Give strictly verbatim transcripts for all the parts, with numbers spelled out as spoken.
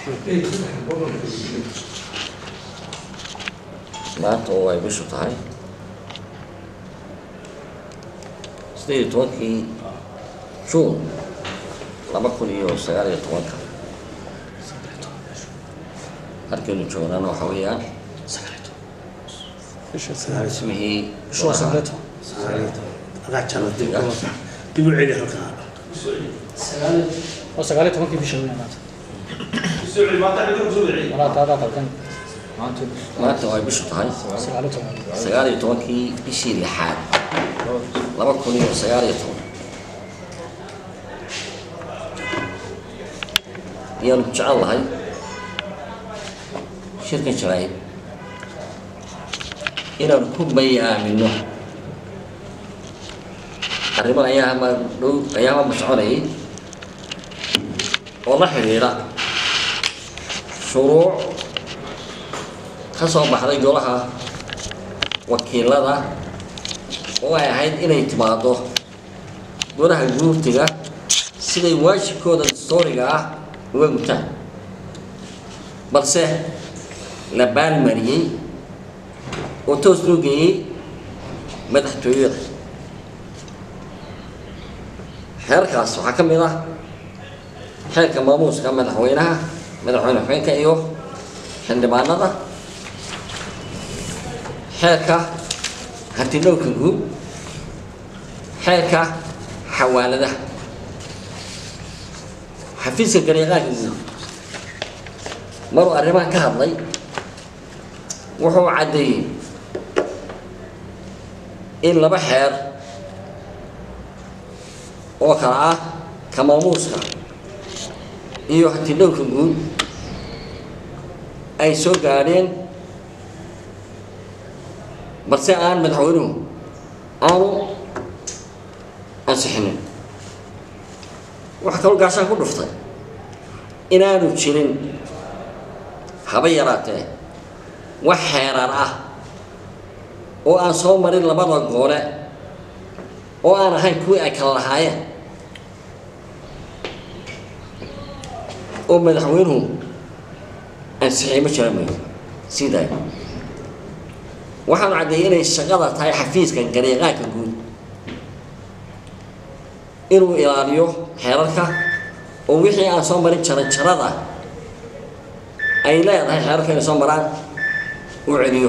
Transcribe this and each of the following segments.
maanta oo ay bishu tahay siddeed iyo tobankii juun laba kun iyo sagaal iyo tobanka halkaynu joognana waxa weeyaan اسمه شو سالته؟ راجع له دبوا عليه هالكلام. سالت وسالته ما كيف يشوي أنا. السعودي ما تعرف السعودي. ولا تعرف كان. ما أنت ما أنت هاي بيشو تهاي. سالته. سيارة توكي بيشي لحال. لما كوني سيارة توك. يوم إن شاء الله هاي شركة شرايب. inaan ku bayaamino arrimo ayaama dhow ayaama mas'uulay oo la xiriira shuruuc ka soo baxday golaha wakiilada oo ay ahayd inay timaado golaha guurtiga siday waajibkooda dastuuriga ah uga gutaan balse la baalmariyay وتوصلوا مدحتوير حركة صح كم يلا حركة ماموس كم مدحوينها مدحوينها فين كأيوه عندما نضع حركة هتلوك الجوب حركة حوالة ده حفيز القريقات مروا الرمان كهضلي وهو عدي إن لبا حير وكرعه كماموسكا إيو حتى لو كنقول أي سوق قارين بس أنا مدحونه أنا أنصحني وحكوا القاشة كله فطر إن أنا تشيلين خبيراته وحيراره oo aan soo marin labada goole oo aan ahayn kuwii ay kala lahaayeen oo madaxweynuhu ansixiyay ma jiraan sidaa waxaan cadeeyay inay shaqada tahay xafiiska gariiqaanka guud inuu ilaaliyo xeerarka oo wixii aan soo marin jaran jarada ay leedahay xeerarka inay soo maraan uu celiyo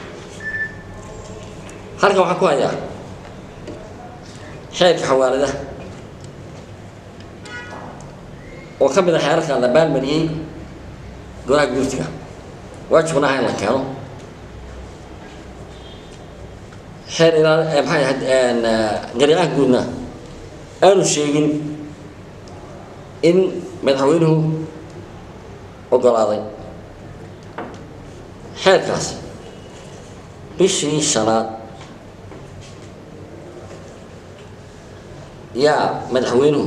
halkan waxaan ku hayaa xeerka xawaalada oo ka mid ah xeerarka la baalmariyay golaha guurtiga waajibna ahayn la keeno xeer ilaa maxay ahayd gariiqaanka guudna aanu sheegin in madaxweynuhu ogolaaday xeerkaas bishii shanaad يا مدحوينه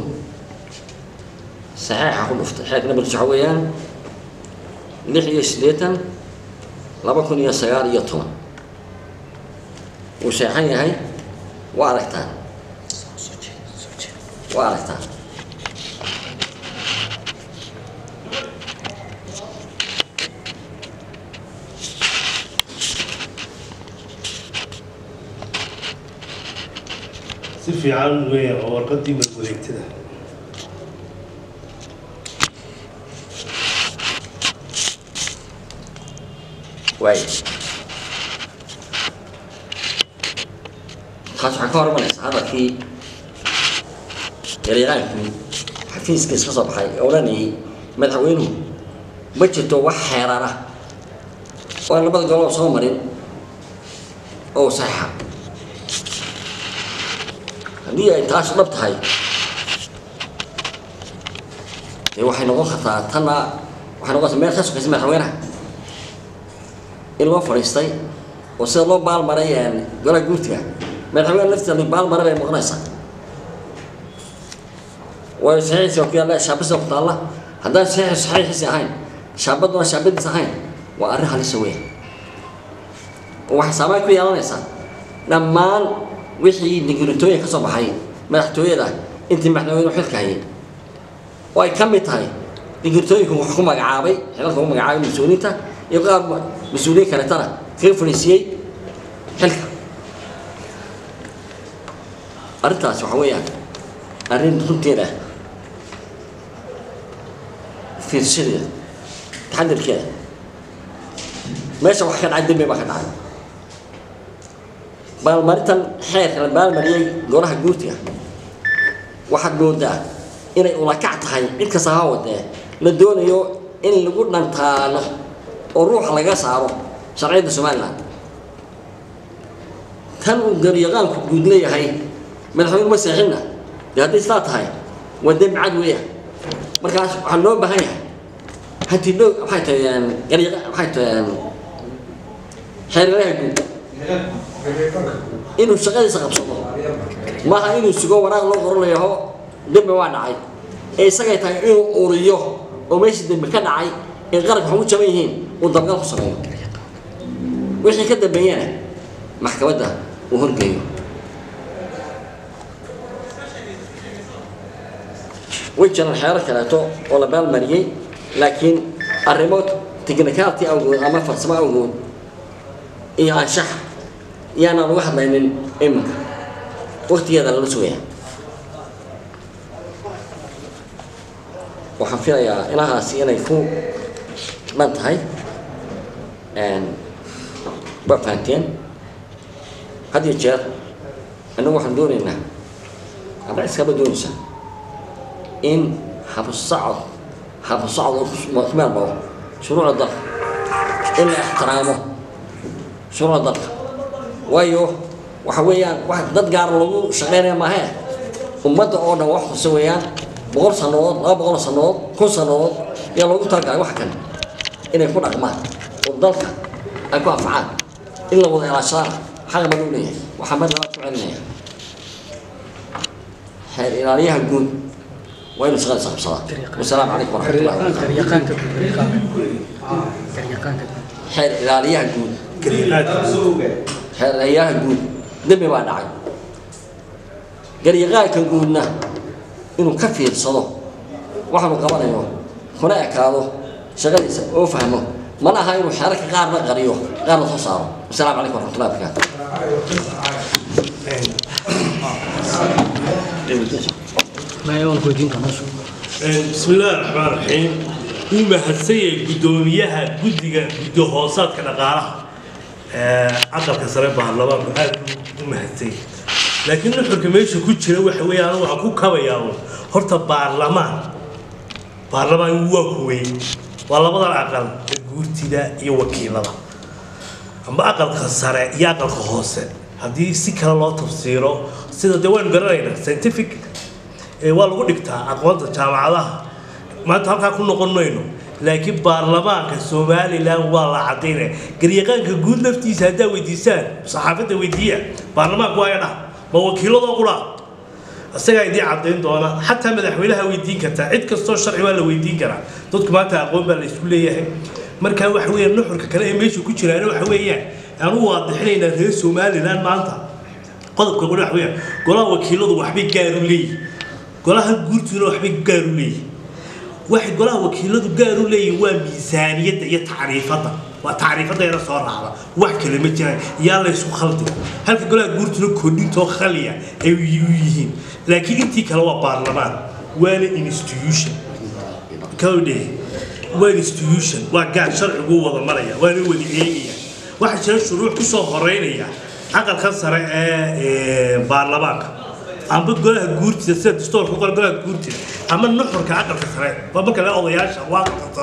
صحيح أقول أفت حاجة نبغى شعويان لحية سليتن لا بكون يا سيار يطون وشاحني هاي وعرفتان وعرفتان في عالم ويا ورقتي مسؤولية كده واي خاص عكار من هذا في يريان حفيز كيس خصب حي أولاني مدحوينه بجتو وحيرانه وأنا بدي أقول صومرين أو صحيح haddii ay taas dhab tahay ee waxay noqon kartaa tana waxay noqon kartaa meel ka sokaysa madaxweynaha in loo fadhiistay oo sida loo baalmaray golaha guurtiga madaxweynaha laftiisa baal maray bay noqonaysaa way saxiixsi oo kale shaabada ku taala haddaan saxiix saxiixsi ahayn shaabaduna shaabadiis ahayn waa arrin halis weyn oo wax saameyn ku yeelanaysaa dhammaan wixii digritooyin ka soo baxay madaxtooyada intii madaxweynuhu xilka hayay oo ay ka mid tahay دكتوريكم وحكومة عابي حلقهم عابي مسؤوليته يبقى مسؤولية كانت ترى كيف فرنسية حلقة أرتاس وحويان أرين تنتيره في السرية تحدد كده ماشي وحكي عن دمي ما كان عنه بالمرتن حيث بالمريء جورها جوتيا واحد بودا إن ولكعت هاي إنك سهاود ده للدون يو إن اللي قلنا نتاله وروح على جساره شرعية سومالنا كانوا قريقان كجود لي هاي من حين مسيحنا ده هذه سلطة هاي والدم عدوية مركز حلو بهاي هتي لو حيت يعني قريق حيت حير لا يقول إنه شغال يسقط صوته ما هي إنه سجوا وراه لو قرر له هو دم وانا عاي إيه سجيت إنه أوريوه وماشي دم كان عاي الغرب هم جميعين والضبط خصوصا وإحنا كده بيانا محكمة ده وهون جايو وجهنا الحياة كلاته ولا بالمريء لكن الريموت تكنيكالتي أو أما فرسمة أو جود إيه عشح يعني أنا واحد من إمك وقت هذا اللي نسويه وحنفيها يا إلها سينا يكون بنت هاي and بفانتين هذه الجار أنه واحد دون إنه أنا عايز كذا دون إنسان إن حب الصعد حب الصعد مكمل بوا شروع الضغط إلا احترامه شروع الضغط ويو وحويان واحد ضد قار له شغالين ما هي ومدة أونا واحد سويان بقول سنوات لا بقول سنوات كل سنوات يلا قلت لك واحد كان إنه يكون أقمار والضغط أكون أفعال إلا وضع الأشرار حاجة مدونية وحمد لا تعلنية حير إلى عليها الجود وين شغال صاحب صلاة والسلام عليكم ورحمة الله وبركاته حير إلى عليها الجود حير إلى الجود دمي ما نعي قريقا كنقولنا إنه كفي الصلاة واحد قبل يوم هناك هذا شغال أو فهمه ما أنا هاي الحركة غير غريوه غير تصار السلام عليكم ورحمة الله وبركاته ما يوم كويتين كمان بسم الله الرحمن الرحيم وما هالسيء قدوميها قدية قدوهوسات كنا قارها عقل كسرين بهاللبان هذا وما هالسيء لكن الحكومة إيش كل شيء هو حوي أنا وعكو كوياه هرت برلمان برلمان هو كوي والله بدر عقل قلت لا يوكيل الله أما عقل كسرة يا عقل خاصة هذه سكر الله تفسيره سيدا دوان قرينا scientific والله قلت أقوال الجامعة ما تهرك كل قرنينه لكن برلمان كسومالي لا والله عطينا قريقان كقول نفتي سادا وديسان صحافة ودية برلمان قواينا ما وكيل الله قلا السجاي دي عطين دونا حتى مدحولها ويدين كتا عد كستو شرعي ولا ويدين كرا dadku maanta aqoon baa la isku leeyahay marka wax weeyaan nuxurka kale ee meesha ku jiraan wax weeyaan aanu waadixinayna reer Soomaaliland maanta qodobka golaha wax weeyaan golaha wakiiladu waxba gaar u leeyahay golaha guurtuna waxba gaar u leeyahay wax golaha wakiiladu gaar u leeyahay waa miisaaniyada iyo taariifada waa taariifada yara soo raacda wax kale ma jiraan yaa la isku khaldi halka golaha guurtuna koodhinto khaliya ay yihiin laakiin intii kale waa baarlamaan waana institution كودي وانستيوشن وقاعد شرع قوة ضمنية وانا وديعية واحد شرع شروع كسو هرينية عقل خسر بارلمانك عم بتقولها جورتي تسد دستور فوق قولها جورتي أما النحر كعقل خسر فبك لا أضياش واقع خسر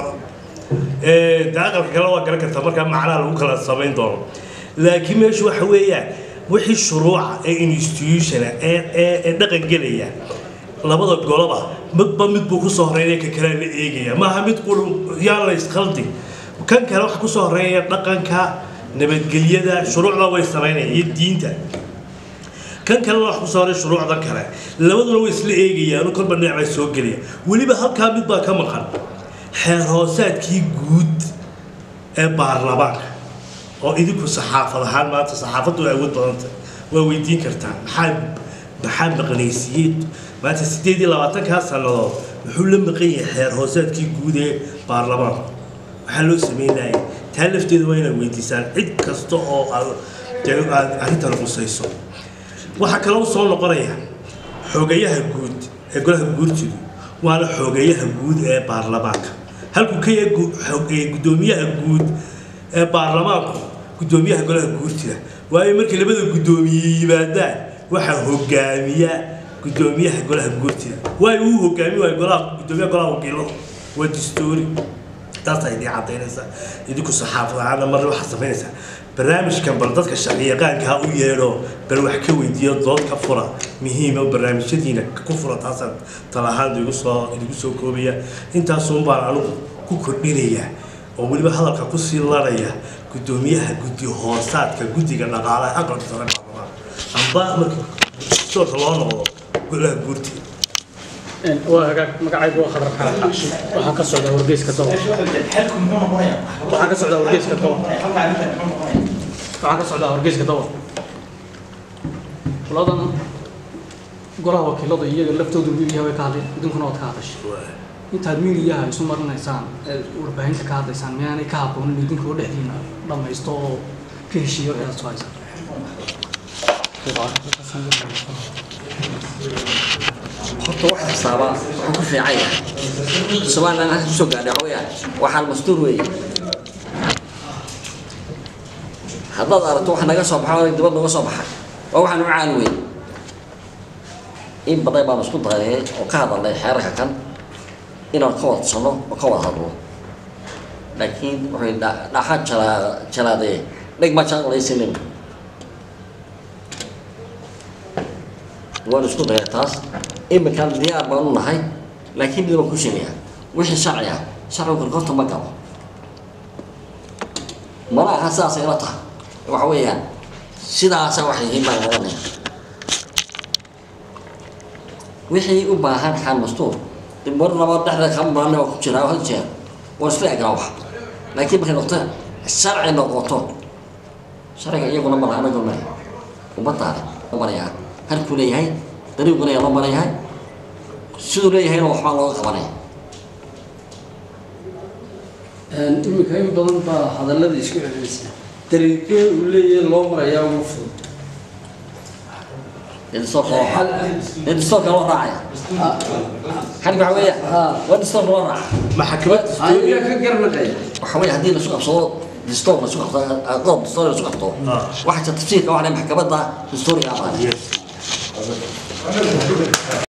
ده عقل كلا وقالك تمر كان معنا لو كلا الصبين دور لكن مش وحوية وحي الشروع انستيوشن دقن جلية labada golaba midba mid buu ku soo horeeyay ka kale la eegaya ma aha mid qul yaa la isqaldi kan kale waxa ku soo horeeyay dhaqanka nabadgelyada shuruucda way sameeyeen diinta kan kale waxa ku soo horeeyay shuruucda kale labaduna way isla eegayaan kolba dhinac ay soo galiyaan waliba halka mid baa ka maqan xeer hoosaadkii guud ee baarlamaanka oo idinku saxaafad ahaan maanta saxaafadu ay wad badantay waa weydiin kartaa maxaa maxaa maqnaysiyeed ما تستدي لو أتك هالسنة wuxuu la maqan yahay xeer hoosaadkii guud ee baarlamaanka waxaa loo sameynayay taa lafteeda waa inaad weydiisaan cid kasta oo aad arrintan qusayso waxaa kaloo soo noqonaya xogayaha guud ee golaha guurtidu waana xogayaha guud ee baarlamaanka halkuu ka yahay guddoomiyaha guud ee baarlamaanku guddoomiyaha golaha guurtida waayo markii labada guddoomiye yimaadaan waxaa hogaamiya guddoomiyaha golaha guurtida waayo uu hogaami waayo golaha guddoomiyaha golaha wakiilada waa dastuuri taasay idin cadaynaysaa idinku saxaafad ahaana marna waxaad samaynaysaa barnaamijkan bal dadka shaqiyaqaanka u yeedho bal wax ka weydiiyo dood ka fura muhiima barnaamijyadiina ku fura taasaan talahaan idigu soo idigu soo koobaya intaasuun baan anigu ku kordhinayaa oo weliba hadalka ku sii laraya guddoomiyaha guddi hoosaadka guddiga dhaqaalaha aqalka sare baarlamaanka amba marka soorka loo noqdo golaha guurtiga وهاك مقعد وخضر حرام وحكى السعودة ورقيس كتوه وحكى السعودة ورقيس كتوه وحكى السعودة ورقيس كتوه ولادنا قراه وكيل لضي يجي لفتو دبيبيها ويكالي بدون كنا وتكاتش انت هدميل إياها يسمى مرنا إنسان وربعين تكاتش إنسان يعني كابون اللي بدون كل حدينا لما يستوى فيه شيء ولا سوايسا horta wax xisaaba wuxuu ku fiican yahay Soomaaliland halka soo gaadhay hooyaan waxa mastuur weey hadda aragto wax naga soo baxay dibad naga soo baxay waa waxaan u caan weey in baday baan isku dayay oo ka hadalay xeerarka kan inaan ka wadsano oo ka wada hadlo laakiin wuxuu dhaxan jala jalaaday dhig ma jaqlaysin waan isku dayay taas إما كان ديار بقولنا هاي لكن بدنا كل شيء وش الشرعية شرع القرطة ما قبل مرة حساسة يرتها وحويها سيدا سواحي هي ما غني وحي أباهان حال مستور المرة ما بنحنا كم مرة وكتير أو هالشيء وصفي أجراوح لكن بخير نقطة الشرع نقطة الشرع يقول مرة أنا قلنا وبطل مرة يعني هل كلية هاي طريقنا يلا مريها شو ليه هنا وحنا الله خبرنا إني كاين بدن با هذا الذي يشكل الإنسان طريقه وليه الله مريها ومفروض الصوت حل الصوت الله راعي حل بعوية وين الصوت الله راعي ما حكمت هاي كقرن قايل وحوي هدينا سوق صوت دستور سوق قط دستور سوق قط واحد تفسير واحد محكمة ده دستوري أبغى